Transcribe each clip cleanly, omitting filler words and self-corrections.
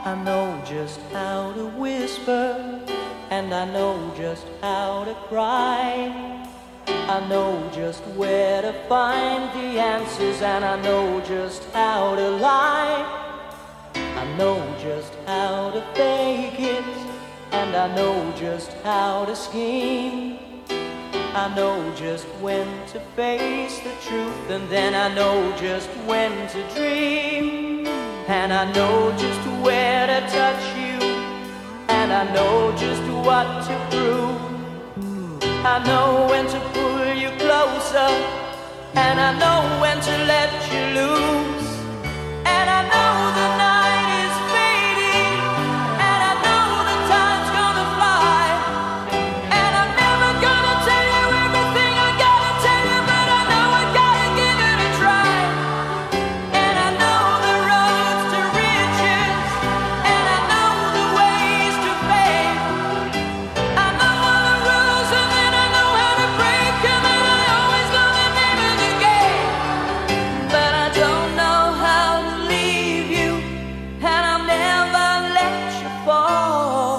I know just how to whisper, and I know just how to cry. I know just where to find the answers, and I know just how to lie. I know just how to fake it, and I know just how to scheme. I know just when to face the truth, and then I know just when to dream. And I know just where to touch you, and I know just what to prove. I know when to pull you closer, and I know when to let you loose. And I know the night is fading, and I know the time's gonna fly. And I'm never gonna tell you everything I gotta tell you, but I know I gotta give it a try. And I know the roads to riches, and I know the ways to fame. I know all the rules, and then I know how to break them, and I always know the name of the game. But I don't know how to leave you, and I'll never let you fall.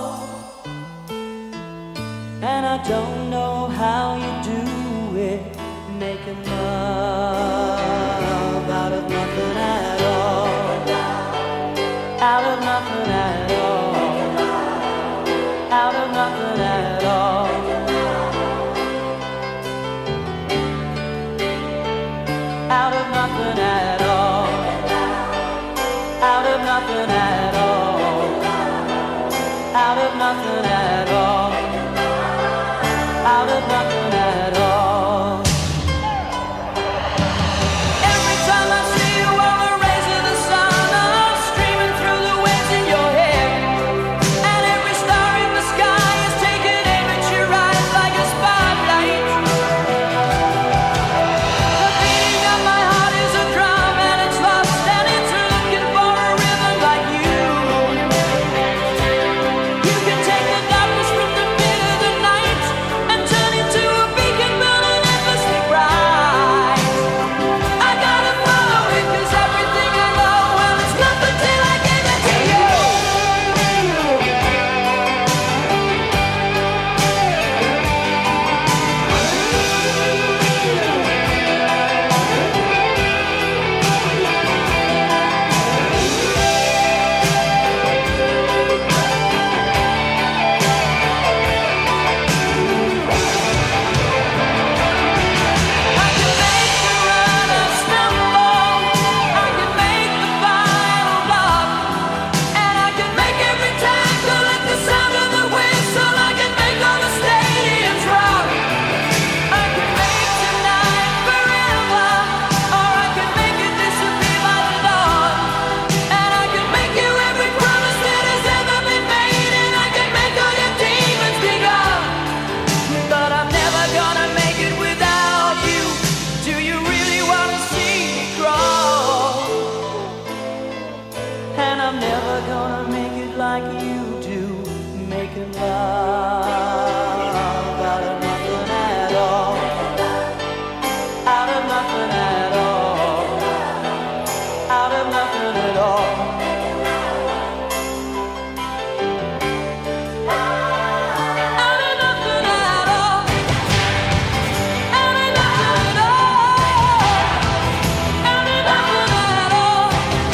And I don't know how you do it, making love out of nothing at all. Out of nothing at all. Out of nothing at all. Out of nothing at all. Out of nothing at all. Out of nothing at all. Out of nothing at all. Every time I see you, all the rays of the sun are streaming through the waves in your hair. And every star in the sky is taking aim at your eyes like a spotlight. The beating of my heart is a drum, and it's lost, and it's looking for a rhythm like you. You can take the darkness from the pit of the night and turn it to a beacon burning endlessly bright. I gotta follow it, 'cause everything I know, well, it's nothing till I give it to you. I can make the runner stumble, I can make the final block, and I can make every tackle at the sound of the whistle. I can make all the stadiums rock. I can make tonight forever, or I can make it disappear by the dawn. And I can make you every promise that has ever been made, and I can make all your demons be gone. But I'm never gonna make it without you. Do you really wanna see me crawl? And I'm never gonna make it like you do, making love out of nothing at all. Out of nothing at all. Out of nothing at all. Out of nothing at all. Out of nothing at all. Out of nothing at all.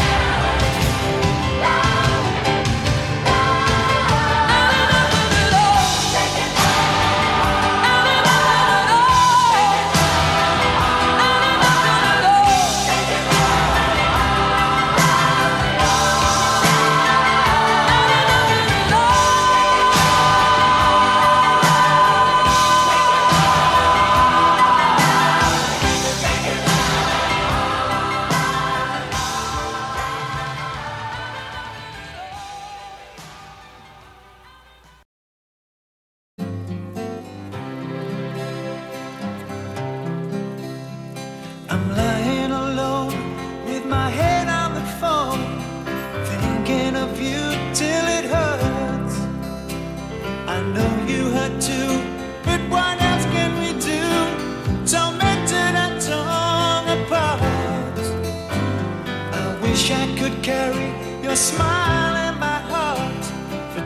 I'm lying alone with my head on the phone, thinking of you till it hurts. I know you hurt too, but what else can we do? Tormented and torn apart. I wish I could carry your smile in my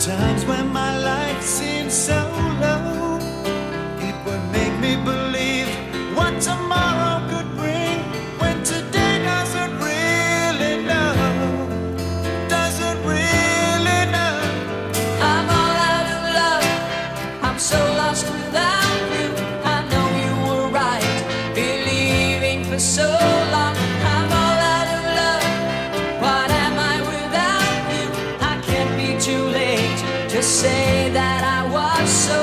Times when my life seemed so low, it would make me believe what tomorrow could bring, when today doesn't really know, doesn't really know. I'm all out of love, I'm so lost without you. I know you were right, believing for so long. I'm all out of love, what am I without you? I can't be too late to say that I was so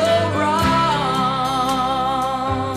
wrong.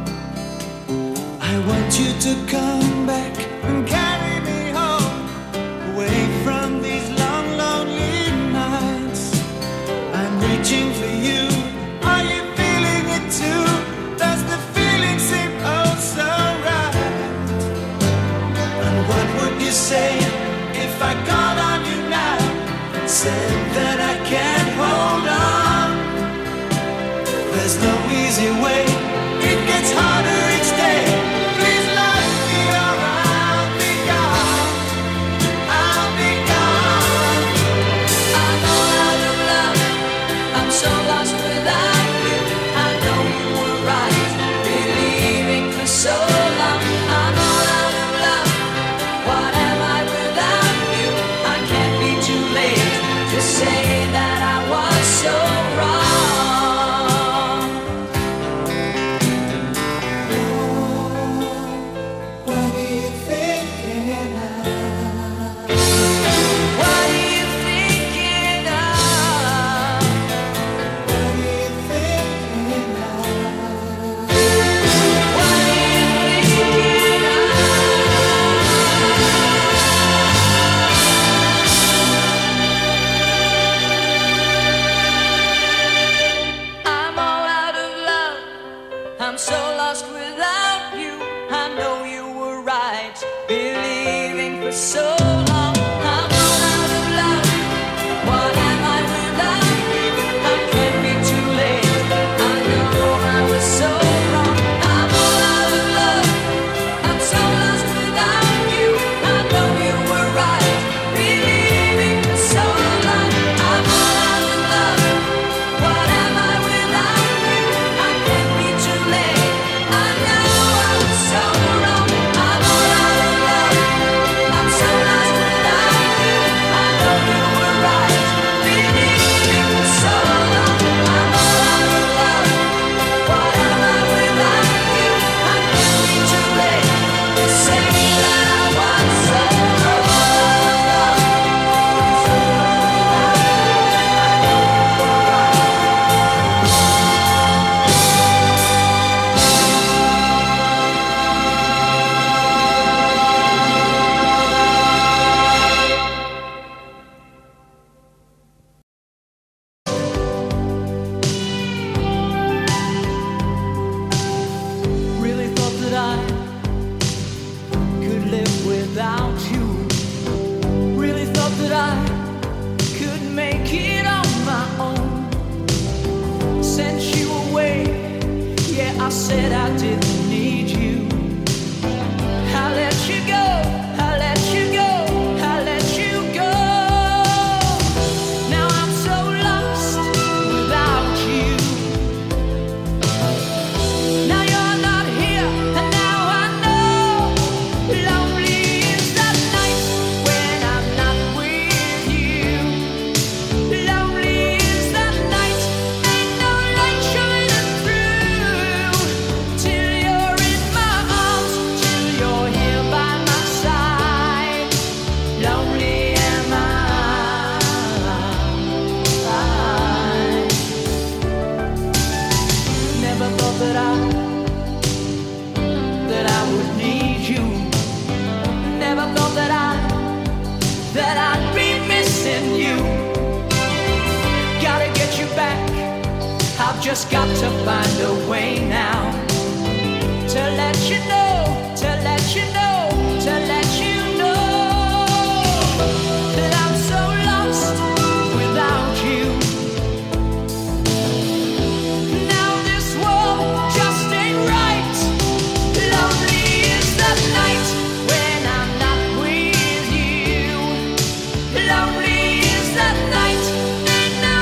I want you to come back and carry me home, away from these long, lonely nights. I'm reaching for you. Are you feeling it too? Does the feeling seem oh so right? And what would you say if I called on you now and said that I can't hold on? There's no easy way, it gets harder each day. Please let me or I'll be gone, I'll be gone. I'm all out of love, I'm so lost without you. I know you were right, believing for so long. I'm all out of love, what am I without you? I can't be too late to say that I was so wrong. What are you thinking of? What are you thinking of? What are you thinking of? What are you thinking of? I'm all out of love, I'm so lost without you. I know you were right, believing for so long. I'm all out of love, what am I without you? I can't be too late, I know I was so wrong. I'm all out of love, I'm so lost without you. I know you were right, believing for so long. I'm all out of love, what am I without you? I can't be too late, I know I was so wrong. I'm all out of love, I'm so lost without you. I know you were right, believing for so long. I'm all out of love, what am I without you? I can't be too late to say that I was so wrong. Really thought that I could live without you. Really thought that I could make it on my own. Sent you away, yeah, I said I didn't need you. I let you go, I let you go, I let you go. Now I'm so lost without you. Now you're not here, and now I know. Lonely is that night when I'm not with you. Lonely is that night, ain't no light shining through. Till you're in my arms, till you're here by my side. Lonely am I. Never thought that I would need you. Never thought that I'd be missing you. Gotta get you back, I've just got to find a way now to let you know, to let you know, to let you know that I'm so lost without you. Now this world just ain't right. Lonely is the night when I'm not with you. Lonely is the night, ain't no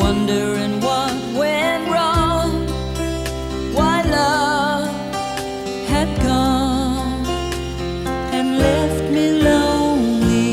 wondering what went wrong, why love had gone and left me lonely.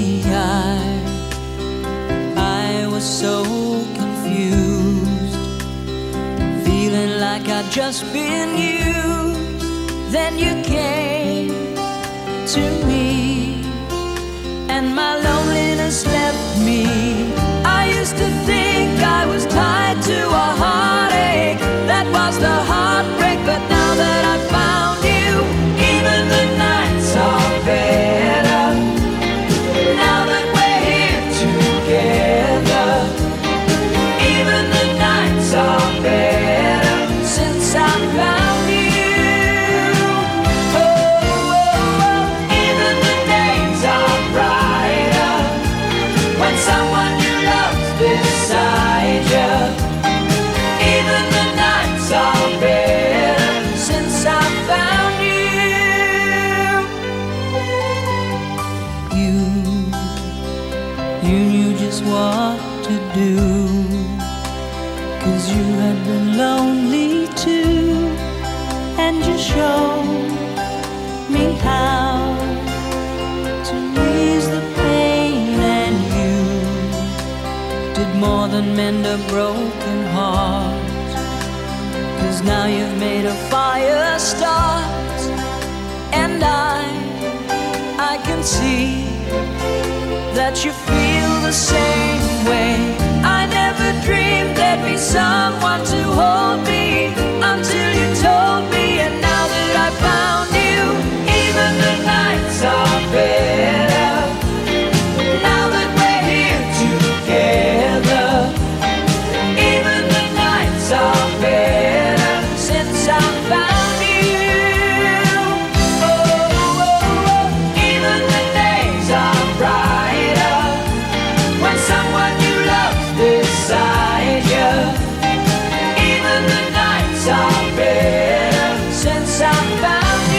I was so confused, feeling like I'd just been used. Then you came to me, and my loneliness left me. I used to think I was tied to a heartache, that was the heartbreak. But now that I found you, even the nights are better. Now that we're here together, even the nights are better since I found you. Oh, oh, oh. Even the days are brighter when someone you love's beside you. Even the nights are better since I found you. You knew just what to do, 'cause you had been lonely too, and you showed me how to ease the pain. And you did more than mend a broken heart, 'cause now you've made a fire start. And I can see that you feel the same way. I never dreamed there'd be someone to hold me until you told me. And now that I found you, even the nights are better. Now that we're here together, even the nights are better since I found you. Oh, oh, oh. Even the days are brighter when someone you love beside you. Even the nights are better since I found you.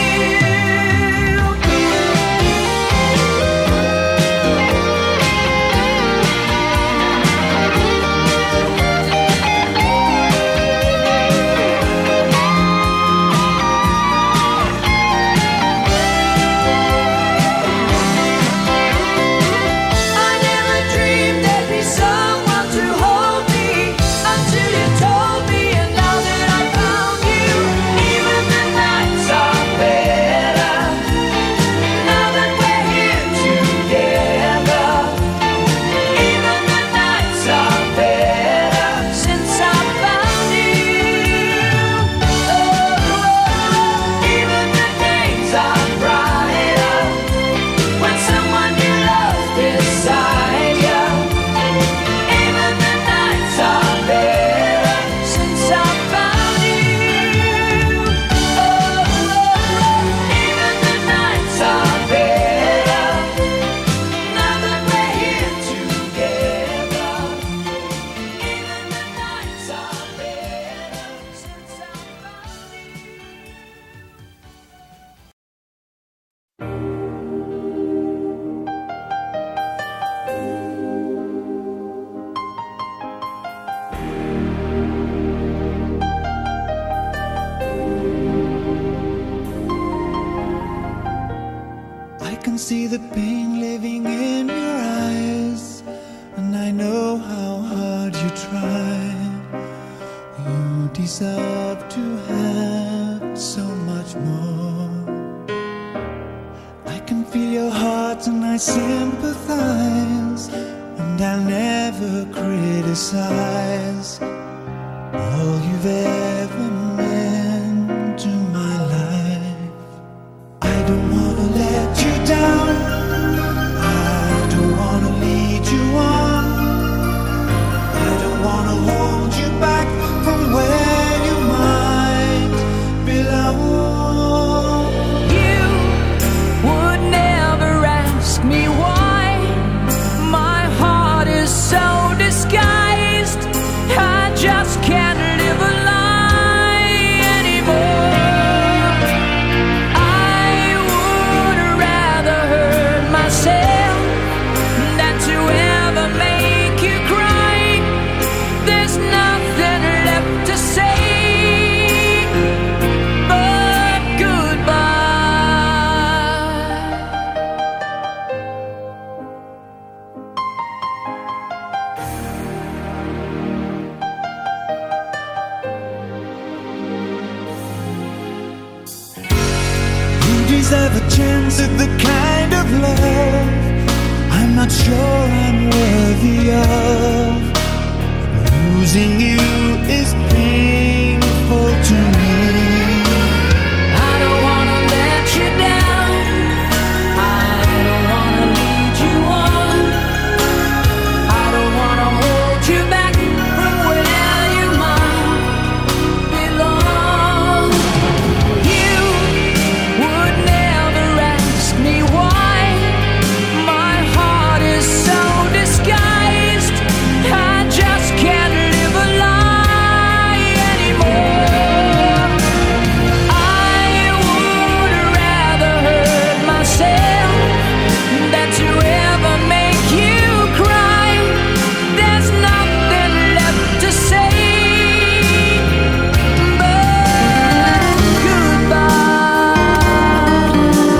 I never dreamed there'd be someone to hold me until you told me. And now that I found you, even the nights are better. Now that we're here together, even the nights are better since I found you. Oh, oh, even the days are brighter when someone you love beside you. Even the nights are better since I found you. Oh, oh, even the nights are better. Now that we're here together, even the nights are better since I found I can see the pain living in your eyes, and I know how hard you try. You deserve to have so much more. I can feel your heart and I sympathize, and I'll never criticize all you've ever meant to my life. I don't wanna let you down, I don't wanna lead you on, I don't wanna hold you back from where you might belong. You would never ask me why my heart is so disguised. I just can't live a lie anymore. I would rather hurt myself than to ever make you cry. There's there's nothing left to say but goodbye. You deserve a chance at the kind of love I'm not sure I'm worthy of. Losing you is painful to me. I don't wanna let you down, I don't wanna lead you on, I don't wanna hold you back from where you might belong. You would never ask me why my heart is so disguised. I just can't live a lie anymore. I would rather hurt myself than to ever make you cry. There's nothing left to say but goodbye.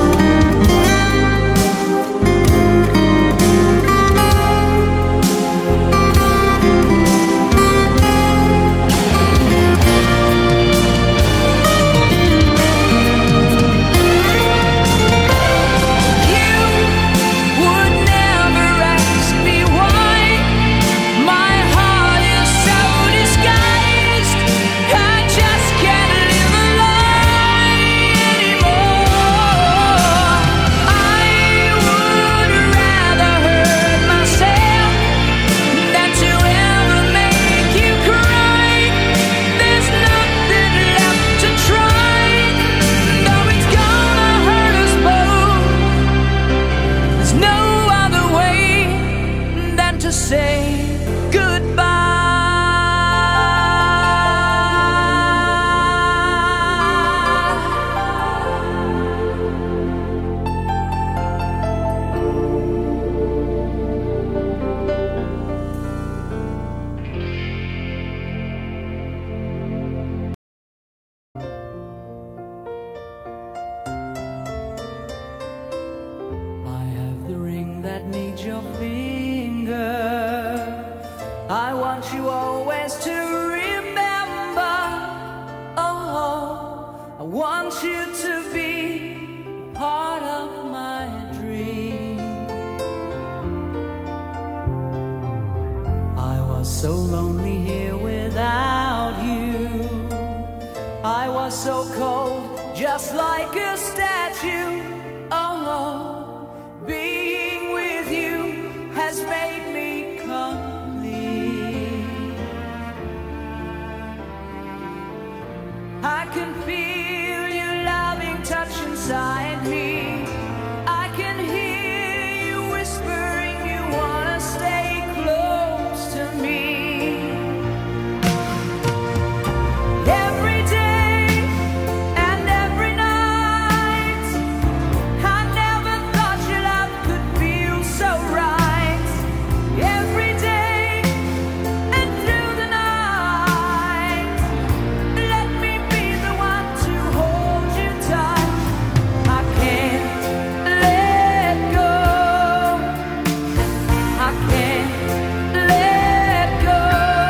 You would never ask me why my heart is so disguised. I just can't live a lie anymore. I would rather hurt myself than to ever make you cry. There's nothing left to try, though it's gonna hurt us both. There's no other way than to say I have the ring that needs your finger. I want you always to remember. Oh, I want you to be part of my dream. I was so lonely here without you. I was so cold, just like a statue. Oh, being with you has made me complete. I can feel your loving touch inside me. I can hear you whispering you wanna stay close to me. Every day and every night, I never thought your love could feel so right. Every day and through the night, let me be the one to hold you tight. I can't let go. I can't let go.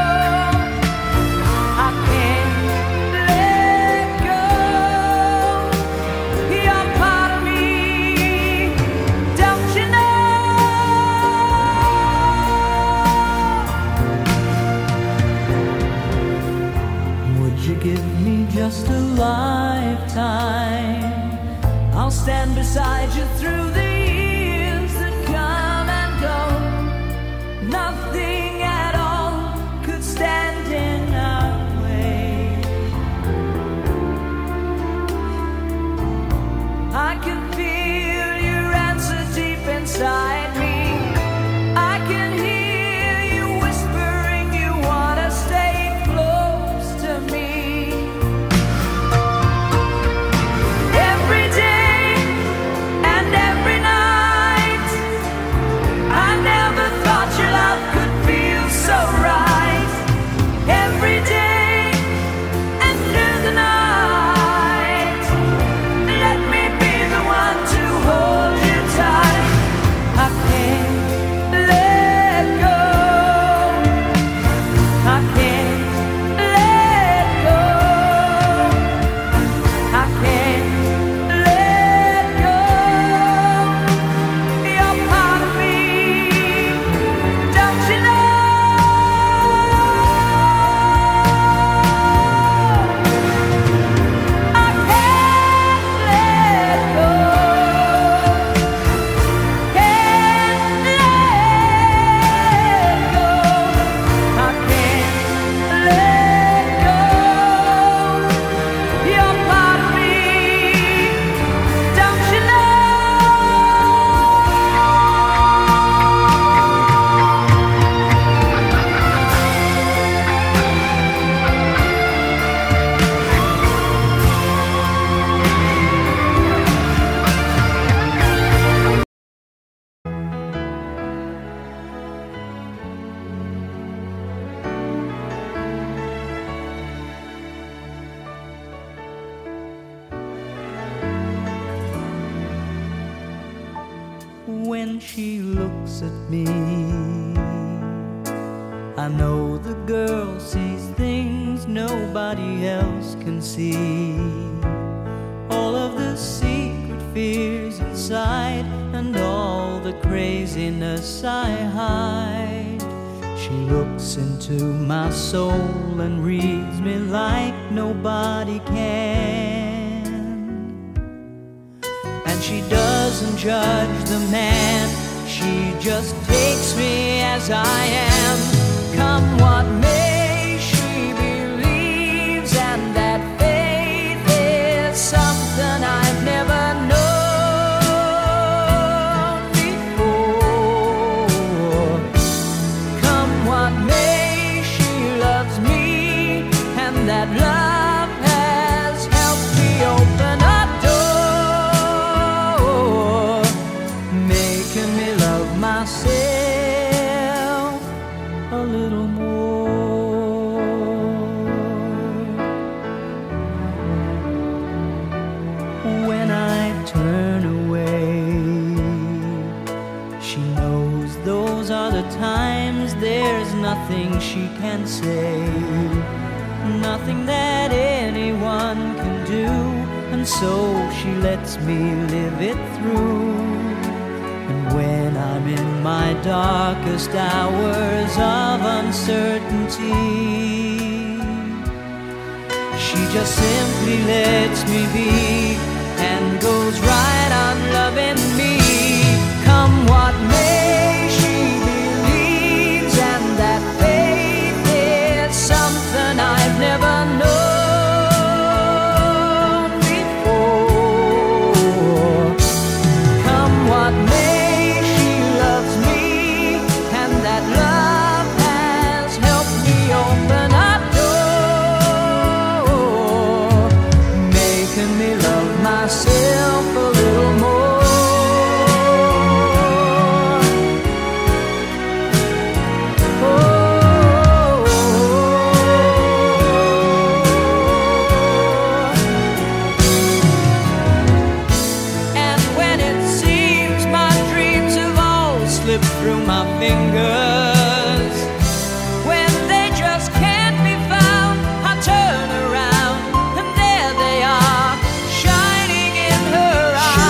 I can't let go. You're part of me, don't you know? Would you give me just a lifetime? I'll stand beside you through the years that come and go. Nothing at all could stand in our way. I can feel your answer deep inside me. I can hear you whispering you wanna stay close to me. Every day and every when she looks at me. I know the girl sees things nobody else can see. All of the secret fears inside and all the craziness I hide. She looks into my soul and reads me like nobody can. And she doesn't judge the man, she just takes me as I am. Come what may, she believes, and that faith is something I've never known before. Come what may, she loves me, and that love has helped me open a door, making me love myself a little more. When I turn away, she knows those are the times there's nothing she can say, nothing that anyone can do, and so she lets me live it through. And when I'm in my darkest hours of uncertainty, she just simply lets me be and goes right on loving me. Come what may, she believes, and that faith is something I've never known before. Come what may, she loves me, and that love has helped me open a door, making me love myself a little more. And when it seems my dreams have all slipped through my fingers, when they just can't be found, I turn around and there they are, shining in her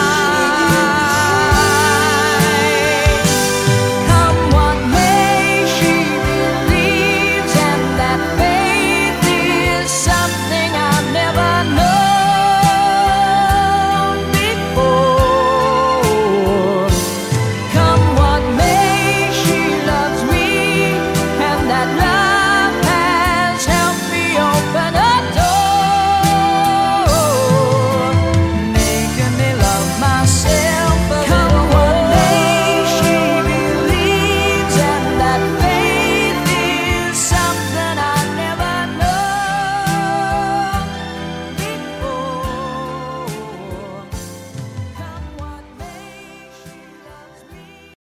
eyes. Come what may, she believes, and that faith is something I've never known before. Come what may, she loves me, and that love has helped me open a door, making me love myself a little more. Come what may, she believes, and that faith is something I've never known before. Come what may, she loves me.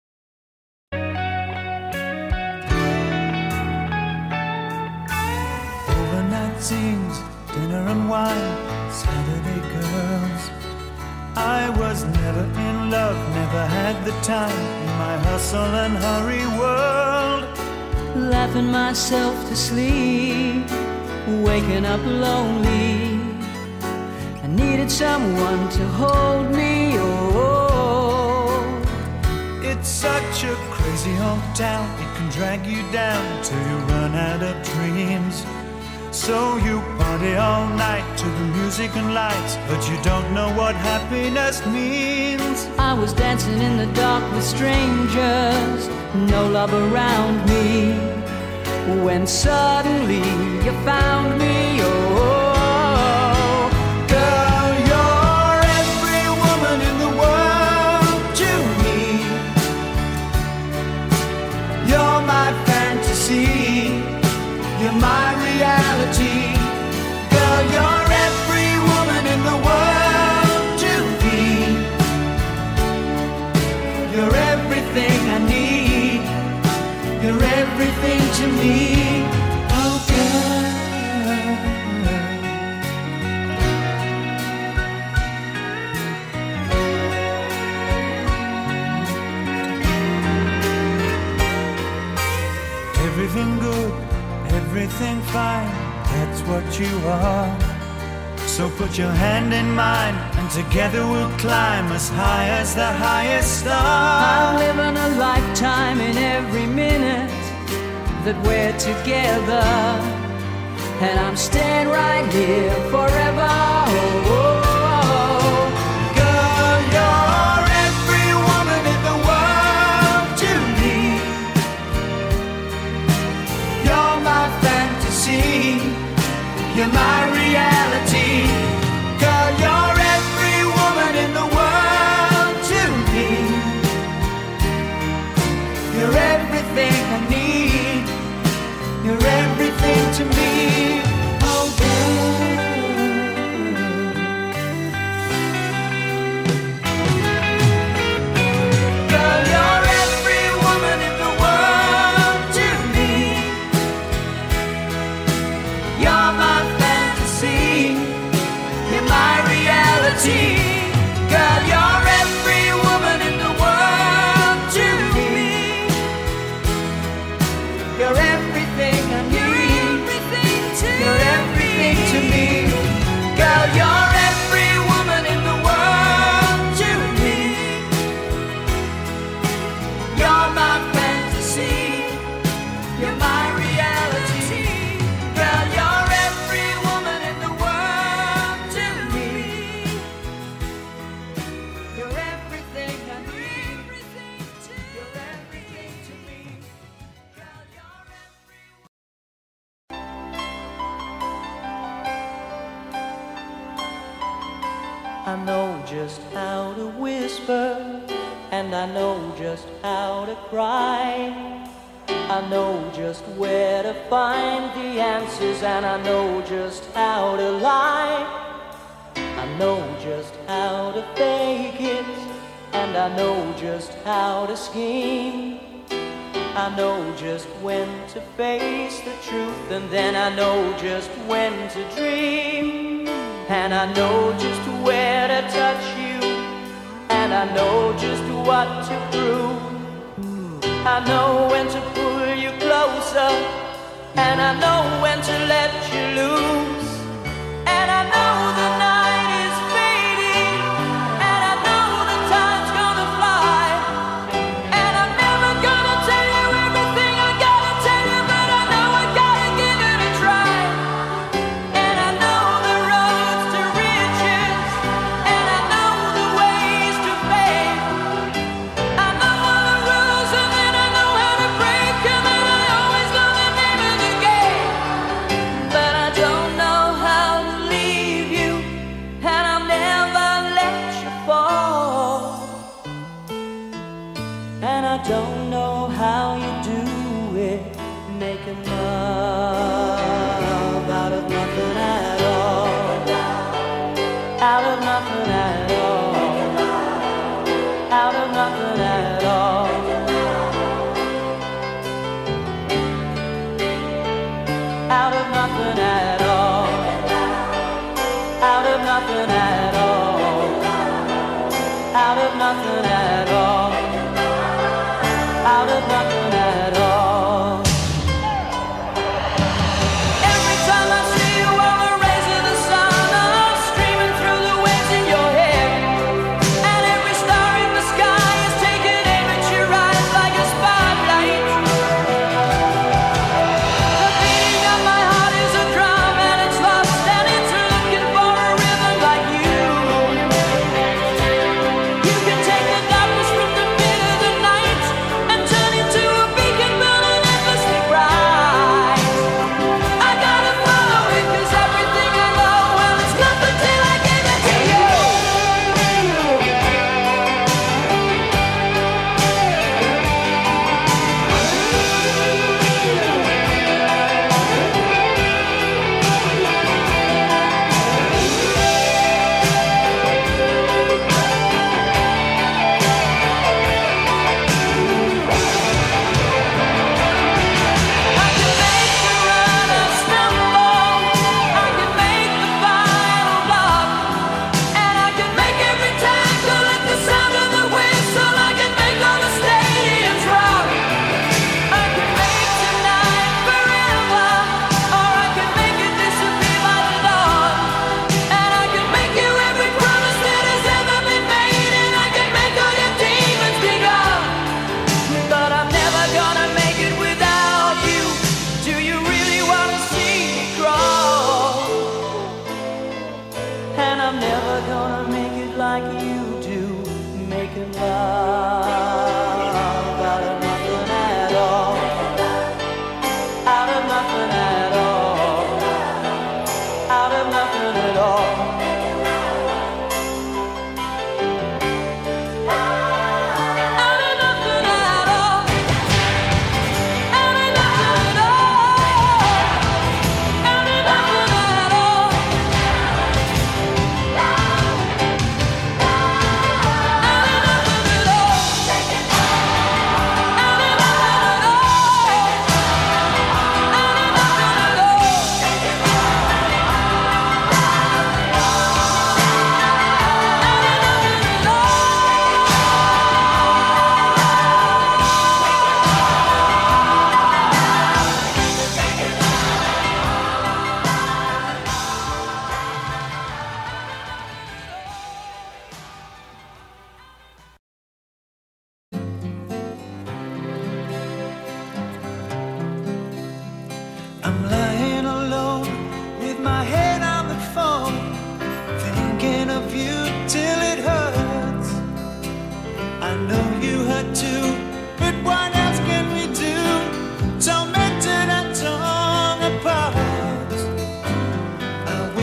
Overnight scenes, dinner and wine, Saturday girls. I was never in love, never had the time in my hustle and hurry world. Laughing myself to sleep, waking up lonely. I needed someone to hold me. Oh, It's such a crazy old town, it can drag you down till you run out of dreams. So you party all night to the music and lights, but you don't know what happiness means. I was dancing in the dark with strangers, no love around me, when suddenly you found me. Oh, Girl, you're every woman in the world to me. You're my fantasy, you're my reality. Girl, you're every woman in the world to me. You're everything I need, you're everything to me. Oh, girl. that's what you are. So put your hand in mine, and together we'll climb as high as the highest star. I'm living a lifetime in every minute that we're together, and I'm staying right here forever. Oh, oh, oh. Girl, you're every woman in the world to me. You're my fantasy, you're my reality. Girl, you're every woman in the world to me. You're everything I need, you're everything to me. Oh, girl. Girl, you're every woman in the world to me. You're my fantasy, you're my reality. Girl, you're every woman in the world to me. You're everything I need, you're everything to me. Girl, you're every woman in the world to me. You're my fantasy, you're my reality. Girl, you're every woman in the world to me. You're everything I need, you're everything to me. Girl, you're every I know just how to whisper, and I know just how to cry. I know just where to find the answers, and I know just how to lie. I know just how to fake it, and I know just how to scheme. I know just when to face the truth, and then I know just when to dream. And I know just where to touch you, and I know just what to prove. I know when to pull you closer, and I know when to let you loose. And I know the night is fading, and I know the time's gonna fly. And I'm never gonna tell you everything I gotta tell you, but I know I gotta give it a try. And I know the roads to riches, and I know the ways to fame. I know all the rules, and then I know how to break them, and I always know the name of the game. But I don't know how to leave you, and I'll never let you fall. And I don't know how you do it, making love out of nothing at all. Out of nothing at all. Out of nothing at all. Out of nothing at all. Out of nothing at all. Out of nothing at all. Out of nothing at all. Every time I see you on the rays of the sun, I'm streaming through the waves in your hair. And every star in the sky is taking aim at your eyes like a spotlight. The beating of my heart is a drum, and it's lost, and it's looking for a rhythm like you. You can take the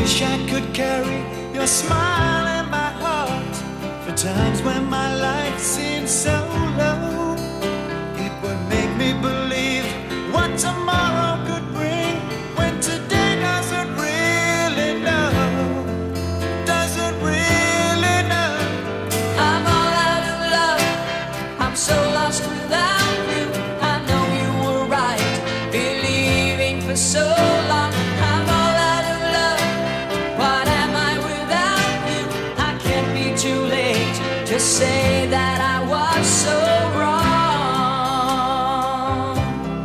wish I could carry your smile in my heart for times when my life seems so low. It would make me believe what tomorrow could bring when today doesn't really know. Doesn't really know. I'm all out of love. I'm so lost without you. I know you were right, believing for so long. I'm all out of love. What am I without you? I can't be too late to say that I was so wrong.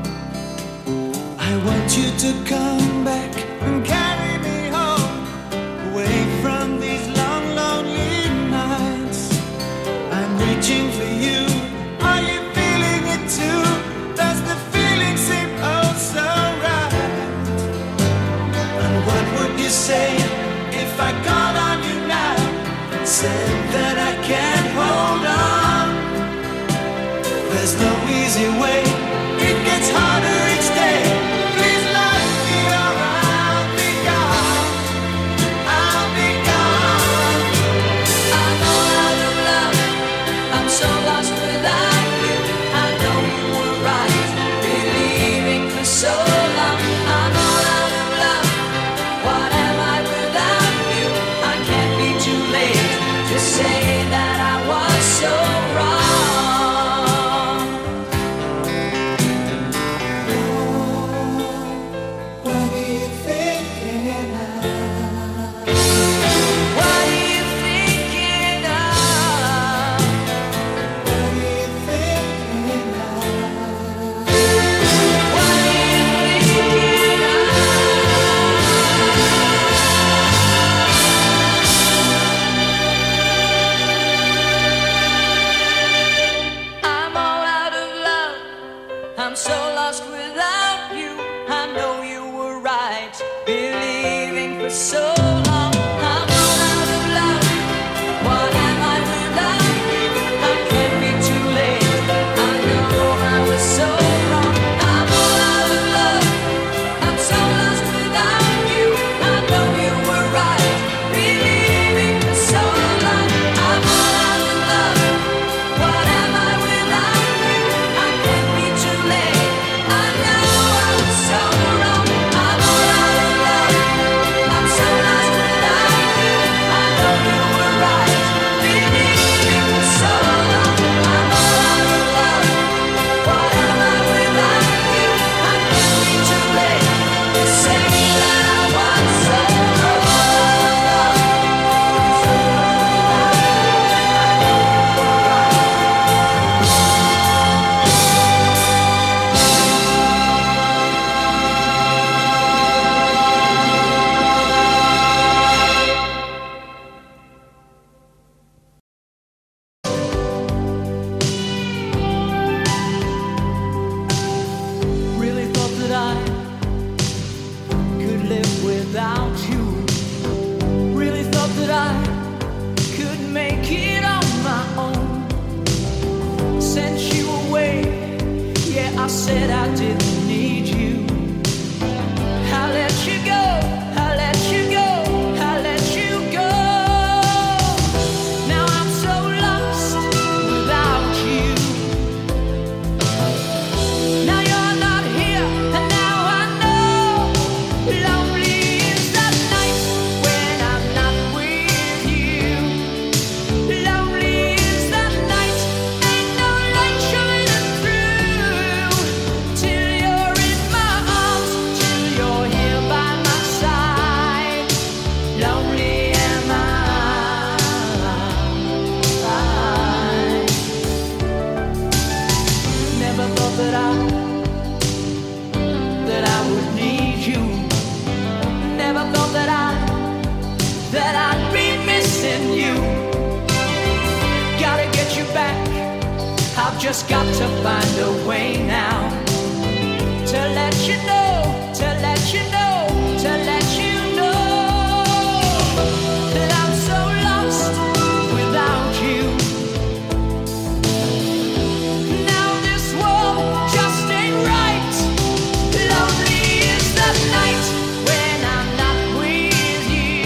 I want you to come back and carry me home, away from these long, lonely nights. I'm reaching for you. Are you feeling it too? Does the feeling seem oh so right? And what would you say if I called on you now and said that I can't hold on? There's no easy way. It gets harder each day. Please love me or I'll be gone. I'll be gone. I'm all out of love. I'm so lost without you. I know you were right, believing for so long. I'm all out of love. What am I without you? I can't be too late to say that I was so wrong. What are you thinking of? What are you thinking of? What are you thinking of? What are you thinking of? I'm all out of love. I'm so lost without you. I know you were right, believing for so long. I'm all out of love. What am I without you? I can't be too late. I know I was so wrong. I'm all out of love. I'm so lost without you. I know you were right, believing for so long. I'm all out of love. What am I without you? I can't be too late. I know I was so wrong. I'm all out of love. I'm so lost without you. I know you were right, believing for so long. I'm all out of love. What am I without you? I can't be too late to say that I was so wrong. Really thought that I could live without you. Really thought that I could make it on my own. Sent you away, yeah, I said I didn't need you. I let you go, I let you go, I let you go. Now I'm so lost without you. Now you're not here, and now I know. Lonely is that night when I'm not with you. Lonely is that night, ain't no light shining through. Till you're in my arms, till you're here by my side. Lonely am I. Never thought that I would need you. Never thought that I'd be missing you. Gotta get you back. I've just got to find a way now to let you know, to let you know, to let you know that I'm so lost without you. Now this world just ain't right. Lonely is the night when I'm not with you.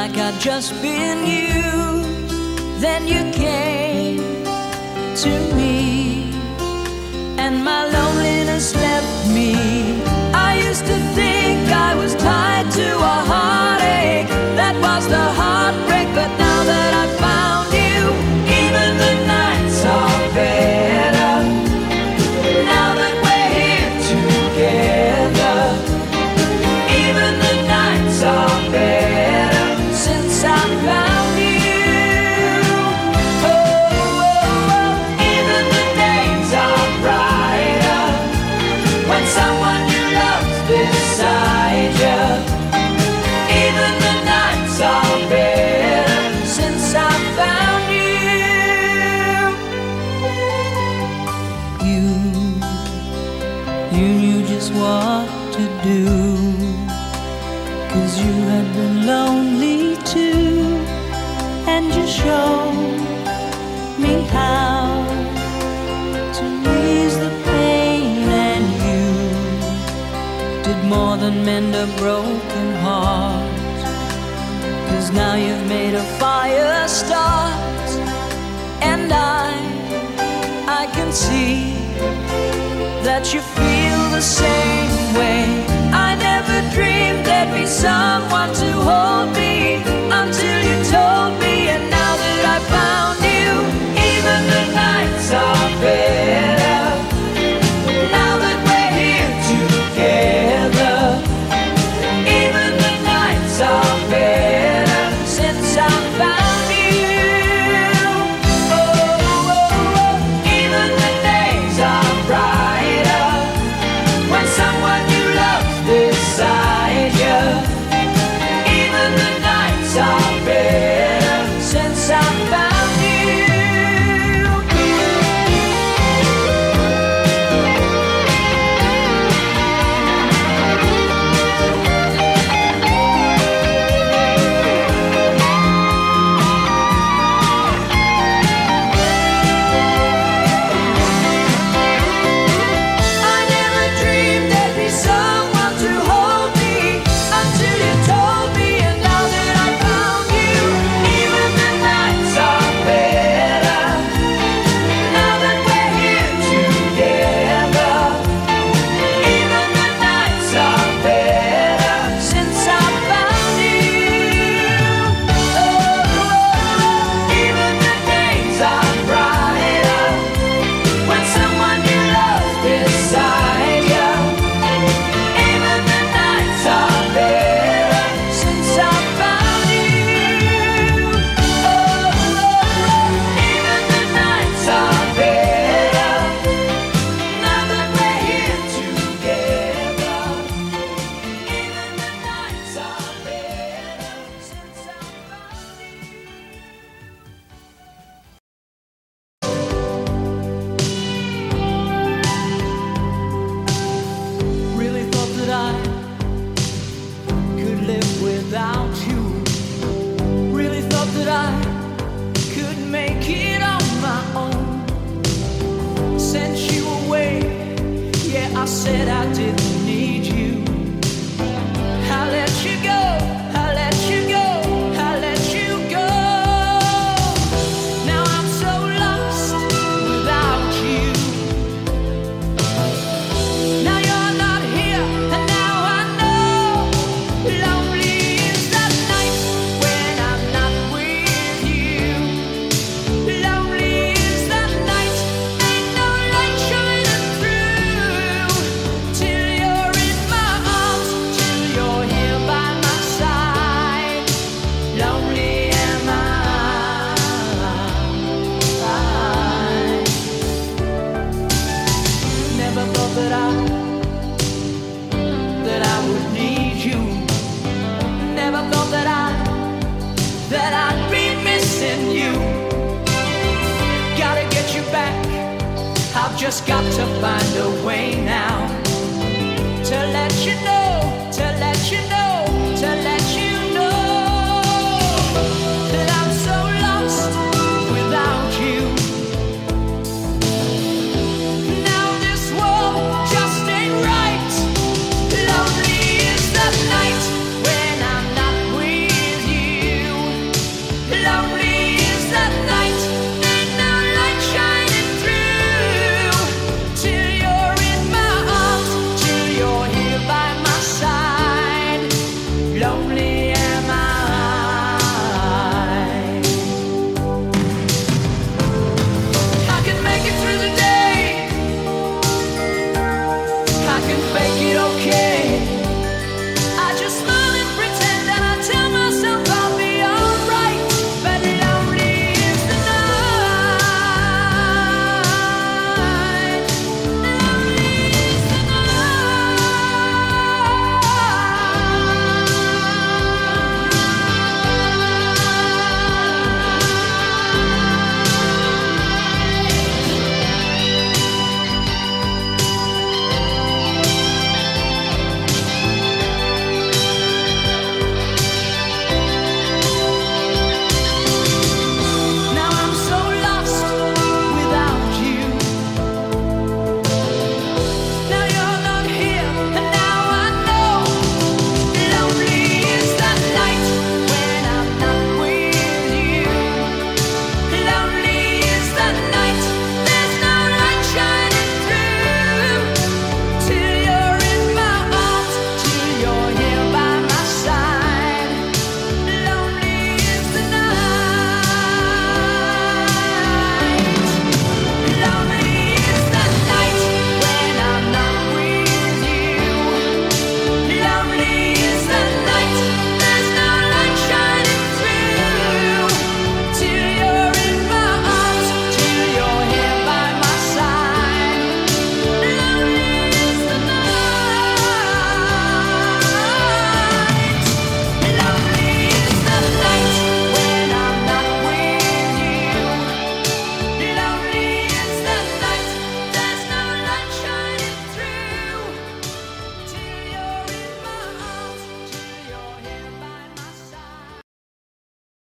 like I'd just been used. Then you came to me, and my loneliness left me. I used to think I was tied to a heartache that was the heartbreak, but now that I found you, even the nights are better. Now that we're here together, even the nights are better since I found you. Oh, oh, oh. Even the days are brighter when someone you love's beside you. Even the nights are better since I found you. You knew just what to do, 'cause you had been lonely too, and you showed me how to ease the pain, and you did more than mend a broken heart, 'cause now you've made a fire start, and I can see that you feel the same way. I never dreamed there'd be someone to hold me until you told me, and now that I found you, even the nights are better. Now that we're here together, even the nights are better since I found you. Oh, oh, oh. Even the days are brighter when someone you love beside you. Even the nights are better since I found you. I never dreamed there'd be someone to hold me until you told me, and now that I found you, even the nights are better. Now that we're here together, even the nights are better since I found you. Oh, even the days are brighter when someone you love beside you. Even the nights are better since I found you. Oh, even the nights are better. Now that we're here together, even the nights are better since I found you. Really thought that I could live without you. Really thought that I could make it on my own. Sent you away, yeah, I said I didn't need you. I let you go, I let you go, I let you go. Now I'm so lost without you. Now you're not here, and now I know. Lonely is that night when I'm not with you. Lonely is that night, ain't no light shining through, till you're in my arms, till you're here by my side. Lonely am I. Never thought that I would need you. Never thought that I'd be missing you. Gotta get you back. I've just got to find a way now to let you know.